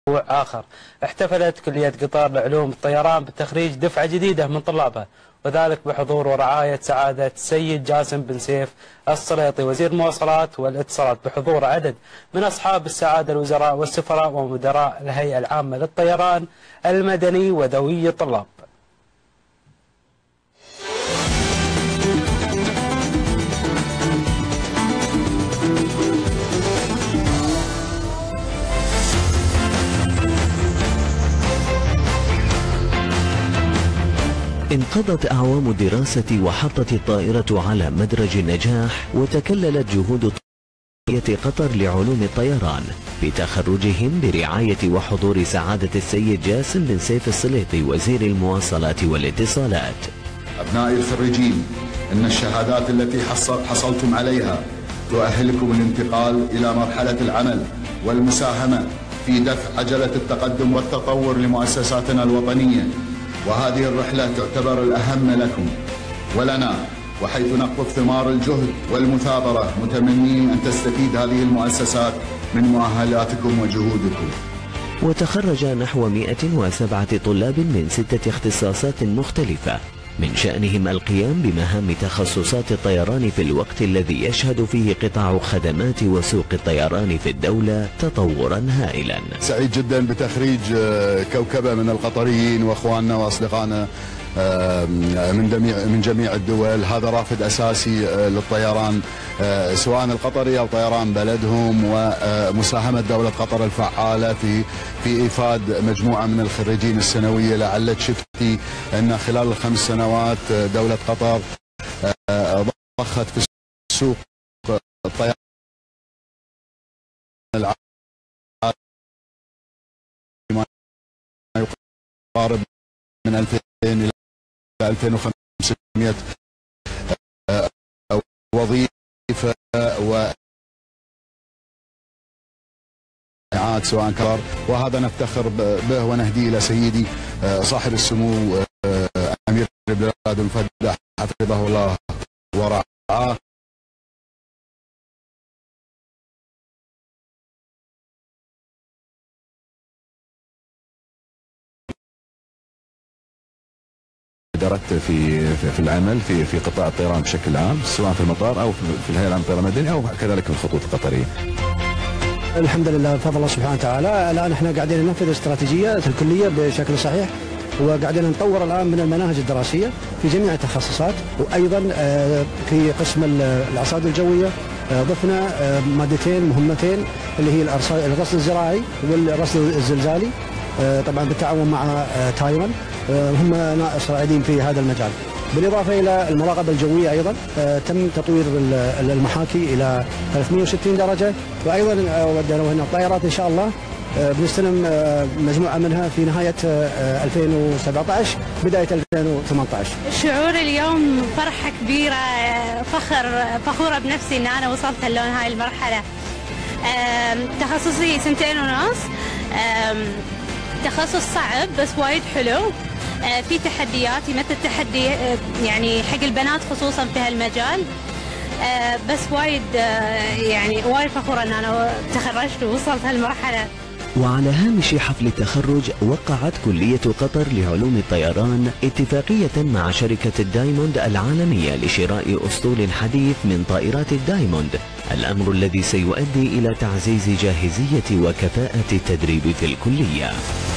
آخر. احتفلت كلية قطار لعلوم الطيران بتخريج دفعة جديدة من طلابها، وذلك بحضور ورعاية سعادة السيد جاسم بن سيف السليطي وزير المواصلات والاتصالات، بحضور عدد من أصحاب السعادة الوزراء والسفراء ومدراء الهيئة العامة للطيران المدني وذوي الطلاب. انقضت أعوام الدراسة وحطت الطائرة على مدرج النجاح، وتكللت جهود طيرة قطر لعلوم الطيران بتخرجهم برعاية وحضور سعادة السيد جاسم بن سيف السليطي وزير المواصلات والاتصالات. أبنائي الخريجين، إن الشهادات التي حصلتم عليها تؤهلكم الانتقال إلى مرحلة العمل والمساهمة في دفع عجلة التقدم والتطور لمؤسساتنا الوطنية، وهذه الرحلة تعتبر الأهم لكم ولنا، وحيث نقطف ثمار الجهد والمثابرة متمنين أن تستفيد هذه المؤسسات من مؤهلاتكم وجهودكم. وتخرج نحو 107 طلاب من 6 اختصاصات مختلفة، من شأنهم القيام بمهام تخصصات الطيران في الوقت الذي يشهد فيه قطاع خدمات وسوق الطيران في الدولة تطورا هائلا. سعيد جدا بتخريج كوكبة من القطريين واخواننا واصدقائنا من جميع الدول. هذا رافد اساسي للطيران سواء القطري او طيران بلدهم، ومساهمة دولة قطر الفعالة في ايفاد مجموعة من الخريجين السنوية. لعلك شفتي ان خلال ال5 سنوات دولة قطر ضخت في سوق الطيران العالمي ما يقارب من 2000 إلى 2500 وظيفة سواء كبار، وهذا نفتخر به ونهديه إلى سيدي صاحب السمو أمير البلاد المفدى حفظه الله ورعاه. درت في العمل في قطاع الطيران بشكل عام، سواء في المطار او في الهيئه العامه للطيران المدني او كذلك في الخطوط القطريه. الحمد لله بفضل الله سبحانه وتعالى. الان احنا قاعدين ننفذ استراتيجيه الكليه بشكل صحيح، وقاعدين نطور الان من المناهج الدراسيه في جميع التخصصات، وايضا في قسم الارصاد الجويه ضفنا مادتين مهمتين اللي هي الرصد الزراعي والرصد الزلزالي، طبعا بالتعاون مع تايوان، هم صاعدين في هذا المجال. بالإضافة إلى المراقبة الجوية أيضا تم تطوير المحاكي إلى 360 درجة، وأيضا ودنا الطائرات إن شاء الله بنستلم مجموعة منها في نهاية 2017 بداية 2018. شعور اليوم فرحة كبيرة، فخورة بنفسي إن أنا وصلت لون هاي المرحلة. تخصصي 2.5 سنين، تخصص صعب بس وايد حلو، في تحديات، يمثل تحدي يعني حق البنات خصوصا في هالمجال، بس وايد يعني وايد فخورة ان انا تخرجت ووصلت هالمرحلة. وعلى هامش حفل التخرج وقعت كلية قطر لعلوم الطيران اتفاقية مع شركة الدايموند العالمية لشراء أسطول حديث من طائرات الدايموند، الأمر الذي سيؤدي إلى تعزيز جاهزية وكفاءة التدريب في الكلية.